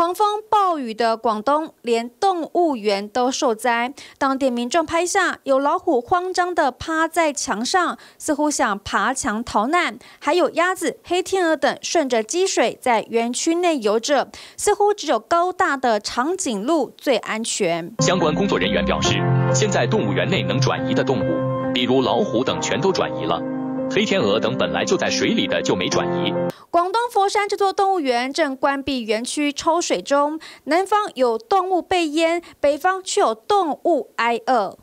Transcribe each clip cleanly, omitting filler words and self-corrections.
狂风暴雨的广东，连动物园都受灾。当地民众拍下有老虎慌张地趴在墙上，似乎想爬墙逃难；还有鸭子、黑天鹅等顺着积水在园区内游着，似乎只有高大的长颈鹿最安全。 相关工作人员表示，现在动物园内能转移的动物，比如老虎等，全都转移了。 黑天鹅等本来就在水里的就没转移。 广东佛山这座动物园正关闭园区抽水中，南方有动物被淹，北方却有动物挨饿。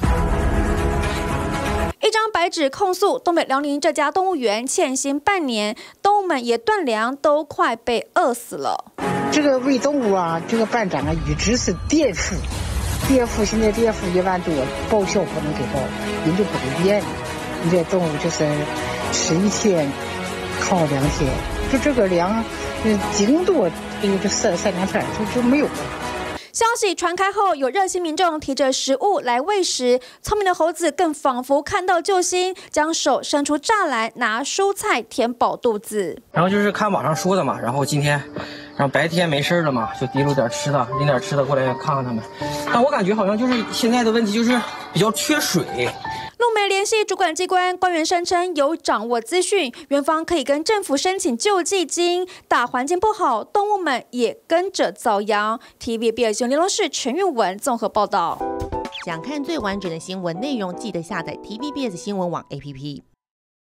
一张白纸控诉东北辽宁这家动物园欠薪半年，动物们也断粮，都快被饿死了。 这个喂动物啊，这个班长啊，一直是垫付，现在垫付1万多，报销不能给报，人就不给垫。 你这动物就是吃1天，靠2天，就这个粮，顶多这3两天就没有了。 消息传开后，有热心民众提着食物来喂食，聪明的猴子更仿佛看到救星，将手伸出栅栏拿蔬菜填饱肚子。 然后就是看网上说的嘛，然后今天，然后白天没事了嘛，就提溜点吃的，拎点吃的过来看看他们。但我感觉好像就是现在的问题就是比较缺水。 路媒联系主管机关，官员声称有掌握资讯，园方可以跟政府申请救济金。大环境不好，动物们也跟着遭殃。TVBS 新闻联络室陈韵文综合报道。 想看最完整的新闻内容，记得下载 TVBS 新闻网 APP。